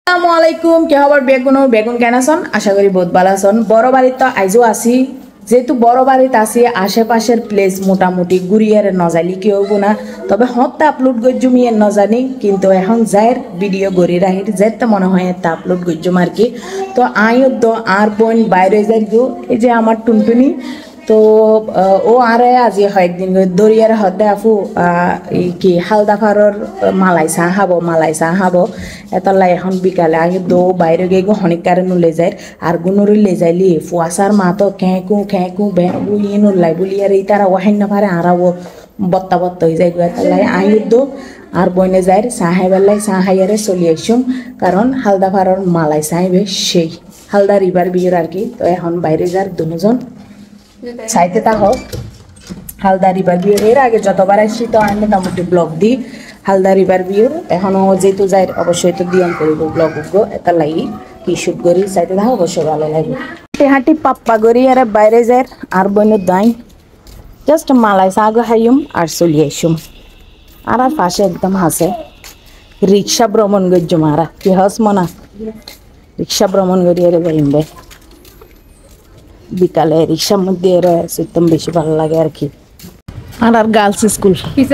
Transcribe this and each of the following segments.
আসসালামু আলাইকুম কি খবর বেগুন কেন আছেন আশা করি বহুত ভালো আছেন বড় বাড়ি তো আইজো আসি যেহেতু বড় বাড়িতে আসি আশেপাশের প্লেস মোটামুটি ঘুরিয়ে নজালি কি হবো না তবে হতে আপলোড গজ্জুমিয়ে নজানি কিন্তু এখন যাই ভিডিও গড়ি রাহির যেতে মনে হয় তা আপলোড গজ্জুম আর কি তো আইও আর বোন বাইরে যাই গো এই যে আমার টুনটুনি তো ও আরে আজি কয়েকদিন দরিয়ার হদে আফু কি হালদাফারর মালাই চাহ খাবো এতলাই এখন বিকালে আগে দো বাইরে গিয়ে গো হনিকারে নুলে যায় আর গুনুরি লে যাইলি ফুয়াশার মা তো খেঁকু বেঁকু ই নুলাই বলি আর এই তারা ওহাই না পারে আরাও বত্তা হয়ে যায় গো এতলাই আইদ আর বইনে যায় চাহে বেলায় চাহ খাইয়ারে চলি আইসুম কারণ হালদাফারর মালাই চাইবে সেই হালদা রিভার বিয়ের আর কি তো এখন বাইরে যার দুজন চাইতে তা হোক হালদা রিভার ভিউর এর আগে যতবার আসছি তো আমি মোটামুটি ব্লগ দিই হালদা রিভার ভিউর এখনও যেহেতু যাই অবশ্যই তো দিয়ান করিব ব্লগ উঠবো এটা লাগি কি শুট করি চাইতে তা অবশ্যই ভালো লাগবে হাঁটি পাপ্পা করি আর বাইরে যাই আর বইনের দাই জাস্ট মালাই চাহ খাইম আর চলি আইসুম আর পাশে একদম হাসে রিক্সা ভ্রমণ করছো মারা কি হস মনা রিক্সা ভ্রমণ করি আর যাইম ভাই বিকালে রিক্সার মধ্যে একদম বেশি ভালো লাগে আর কি আর গার্লস স্কুল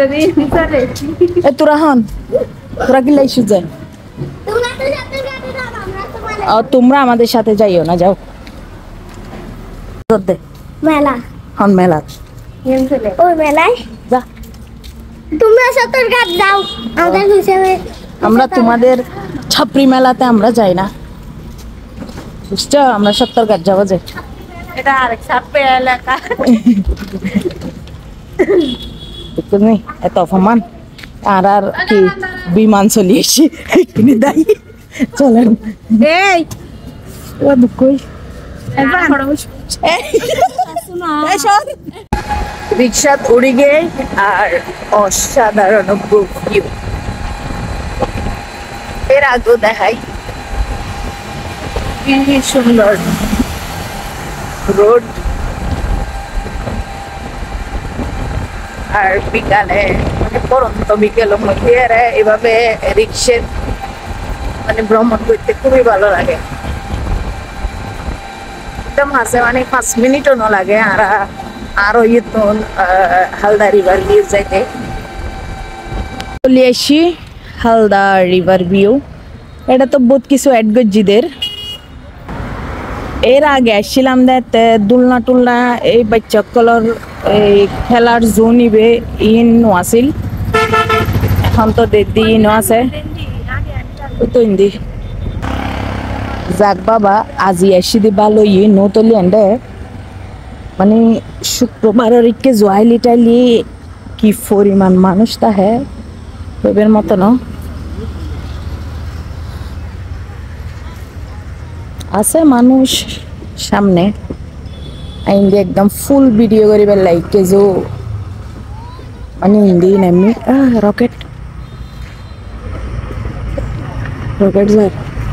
তোরা হন তোরা কি লাইছু যায় তোমরা আমাদের সাথে যাইও না যাও মেলা হন মেলা ওই মেলায় যা তোমরা সতর্কাত যাও আমাদের হিসেবে আমরা তোমাদের ছাপরি মেলাতে আমরা যাই না বুঝছো আমরা সত্তরঘাট যাবো যে এটা আরেক সাপে এলাকা তুমি এত অপমান আর কি বিমান চলি এসি কিনে দাই চলেন এই কই রিক্সাত উড়ি গে আর অসাধারণ ভিউ এর আগেও দেখাই কি সুন্দর রোড আর বিকালে মানে পরন্ত বিকেলের মধ্যে এভাবে রিক্সের মানে ভ্রমণ করতে খুবই ভালো লাগে একদম হাসে মানে 5 মিনিটও না লাগে আর আরো ইতো হালদা রিভার ভিউ যাইতে চলে আসি হালদা রিভার ভিউ এটা তো বহুত কিছু অ্যাড গজ্জিদের এর আগে আসছিলাম দেখতে দুলনা টুলনা এই বাচ্চাগুলোর এই খেলার জোন ইবে ইন আছিল এখন তো দিদি ইনো আছে ওই তো হিন্দি যাক বাবা আজি আসি দিবা লই নতলি এন্ডে মানে শুক্রবারের ইকে জোয়াইলি টাইলি কি পরিমাণ মানুষ তাহে ওইবের মতো না আছে মানুষ সামনে আইন্দি একদম ফুল ভিডিও করিবার লাইকে যে মানে হিন্দি নামি রকেট স্যার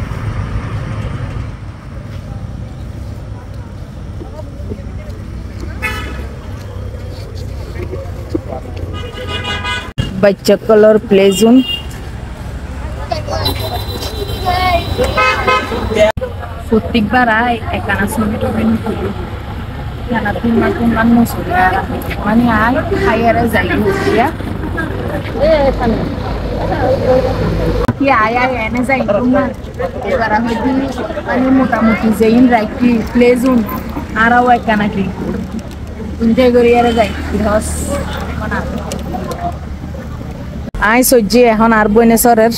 বাচ্চা কলর প্লে জোন প্রত্যেকবার আয় একানা ছবি টবি নিতে খানা তোমার নসুরি মানে আয় খাইয়ারে যাই দিয়া কি আয় এনে যাই তোমার এবার হয়তো মানে মোটামুটি যেইন রাখি প্লে জোন আরও একানা কি এনজয় করিয়ারে যাই ধস আয় সহ্যে এখন আর বনেশ্বরের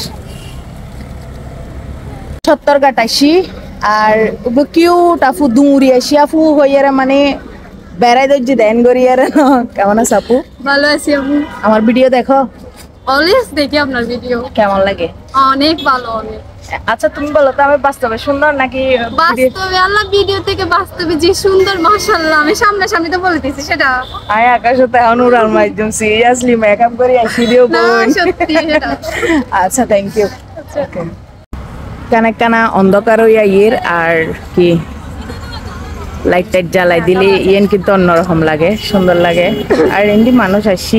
সত্তরঘাট আসি আর কিউট আফু দুঙুরি আসি আফু হইয়ারে মানে বেড়াই দর্জি দেন গড়িয়ারে ন কেমন আছে আপু ভালো আছি আপু আমার ভিডিও দেখো অলওয়েজ দেখি আপনার ভিডিও কেমন লাগে অনেক ভালো অনেক আচ্ছা তুমি বলো তো আমি বাস্তবে সুন্দর নাকি বাস্তবে আল্লাহ ভিডিও থেকে বাস্তবে যে সুন্দর মাশাআল্লাহ আমি সামনাসামনি তো বলতেছি সেটা আয় আকাশতে অনুরাল মাইজুম সিরিয়াসলি মেকআপ করে আসি দিও বোন সত্যি সেটা আচ্ছা থ্যাংক ইউ কানা কানা অন্ধকার হইয়া ইয়ের আর কি লাইট টাইট জ্বালাই দিলে ইয়েন কিন্তু অন্যরকম লাগে সুন্দর লাগে আর এমনি মানুষ আসি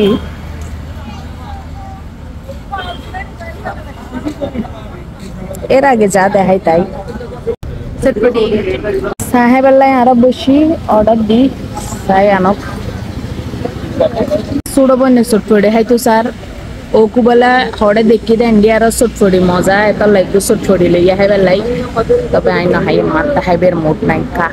এর আগে যা দেখাই তাই চটপটি সাহেবেলায় আরো বেশি অর্ডার দি তাই আনক সুড়ো বনে চটপটি হাইতো স্যার ও কুবেলা হড়ে দেখি দেন ইন্ডিয়ার চটপটি মজা এত লাগবে চটপটি লইয়া হাইবেলাই তবে আই না হাই মানটা হাইবের মোট নাই কা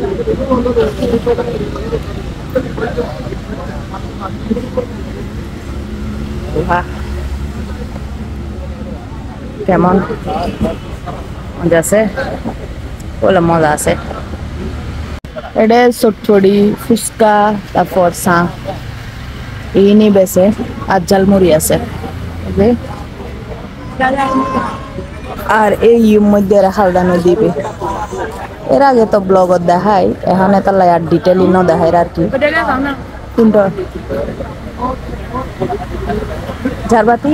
কেমন মজা আছে বলে মজা আছে এটা চটপটি ফুচকা তারপর চা এই নিয়ে বেছে আর জালমুড়ি আছে আর এই মধ্যে হালদানো দিবে এর আগে তো ব্লগত দেখাই এখন এটা লাই আর ডিটেইলি ন দেখাই আর কি কোনটা ঝাড়বাতি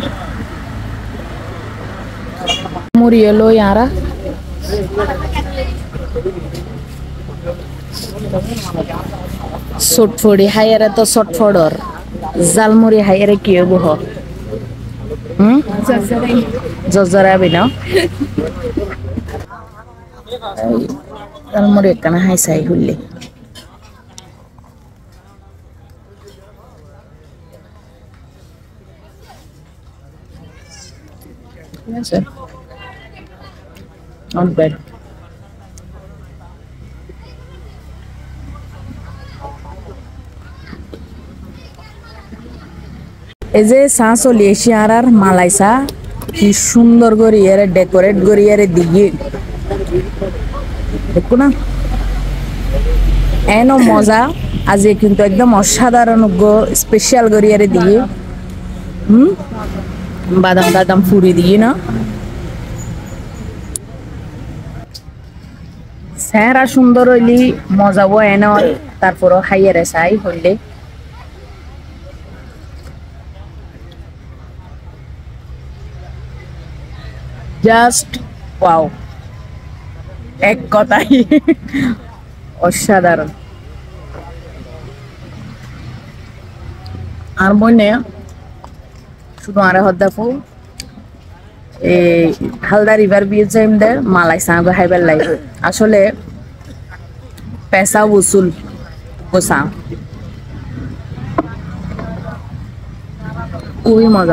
মুড়ি এলো ইয়ারা চটফড়ি হাইয়ারে তো চটফড়র জালমুড়ি হাইয়ারে কি হবো জজরাবি না জালমুড়ি একখানা হাই চাই হুললি not bad এই যে চা চলি এসে আর মালাই চা কি সুন্দর করে এর ডেকোরেট করে এর দিয়ে দেখো না এনো মজা আজ কিন্তু একদম অসাধারণ স্পেশাল করে এর দিয়ে বাদাম টাদাম ফুরি দিয়ে না চেহারা সুন্দর হইলি মজাবো এনে তারপরও খাইয়ারে চাই হইলে জাস্ট ওয়াও এক কথাই অসাধারণ আর মনে শুধু আরে হদ্দাফু এই হালদা রিভার বিচ যাইমদের মালাই চা খাইবার লাগে আসলে পেশা উসুল গোসা খুবই মজা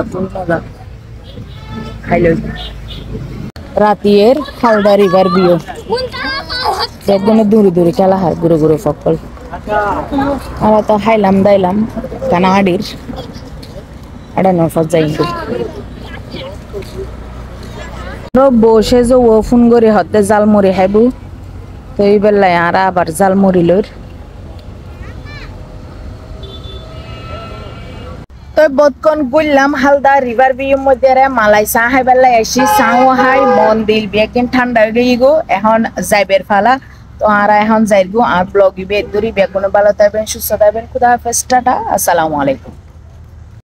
খাইল রাতের হালদা রিভার বিও একদম দূরে দূরে খেলা হয় ঘুরে ঘুরে সকল আর তো খাইলাম দাইলাম কানা আডির আড়া নফর যাই বসে যে ও ফোন করে হতে জালমুড়ি খাইবো তো এই বেলায় আর আবার জালমুড়ি লইর তো বতকন গুললাম হালদা রিভার ভিউর মধ্যে মালাই চা খাই বেলায় এসি চাও হাই মন দিল বেকিন ঠান্ডা হয়ে গো এখন যাইবের ফালা তো আর এখন যাইবো আর ব্লগ ইবে দূরি বেগুন ভালো থাকবেন সুস্থ থাকবেন খুদা হাফেজ টাটা আসসালামু আলাইকুম